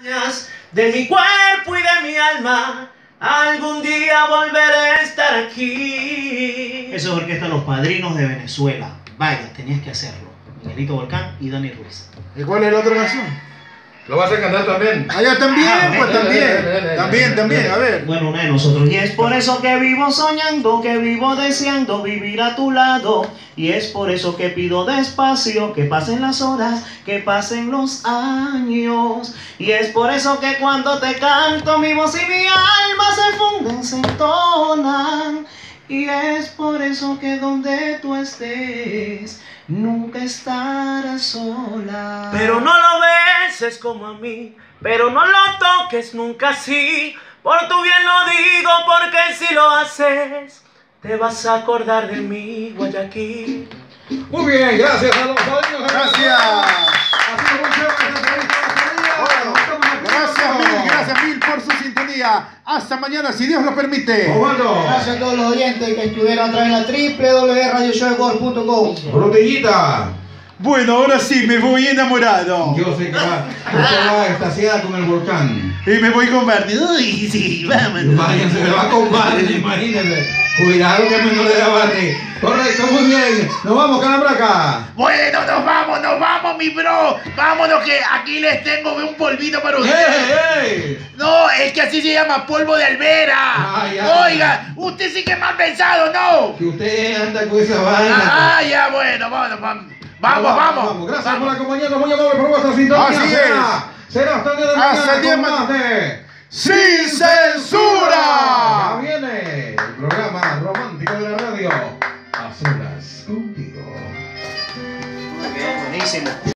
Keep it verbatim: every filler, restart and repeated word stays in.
De mi cuerpo y de mi alma, algún día volveré a estar aquí. Eso es orquesta Los Padrinos de Venezuela. Vaya, tenías que hacerlo. Miguelito Volcán y Dani Ruiz. ¿Y cuál es la otra canción? ¿Lo vas a cantar también? Allá también, Ah, pues dale, también. dale, dale, dale, También, dale, también, dale. a ver. Bueno, una de nosotros. Y es por eso que vivo soñando, que vivo deseando vivir a tu lado. Y es por eso que pido despacio, que pasen las horas, que pasen los años. Y es por eso que cuando te canto mi voz y mi alma se funden, se entonan. Y es por eso que donde tú estés, nunca estarás sola. Pero no lo beses como a mí, pero no lo toques nunca así. Por tu bien lo digo, porque si lo haces, te vas a acordar de mí, Guayaquil. Muy bien, gracias a los padrinos. Gracias. Ha sido muy chévere esta entrevista. Bueno, Nos estamos aquí. gracias mil, gracias mil por su sintonía. Hasta mañana, si Dios lo permite. Osvaldo. Gracias a todos los oyentes que estuvieron a través de la doble u doble u doble u punto radio show world punto com. Frutillita. Bueno, ahora sí, me voy enamorado. Yo sé que va, usted va extasiada con el volcán. Y me voy con Barney. Uy, sí, vámonos. Vaya, se me va con Barney, imagínense. Cuidado que menor de la Barney. Correcto, muy bien. Nos vamos, Calabraca. Bueno, nos vamos, nos vamos, mi bro. Vámonos que aquí les tengo un polvito para ¡Ey, ustedes. ey! No, es que así se llama polvo de albera. Ay, ay. Oiga, usted sí que es mal pensado, ¿no? Que usted anda con esa vaina. Ah, ya, bueno, vamos, vamos. Vamos, vamos. Gracias vamos. por acompañarnos, muy amable por vuestra sintonía. Así será, será hasta el día de Hasta mañana el día de con mañana. más de ¡Sin censura! Ya viene el programa romántico de la radio. A solas contigo. Muy bien, buenísimo.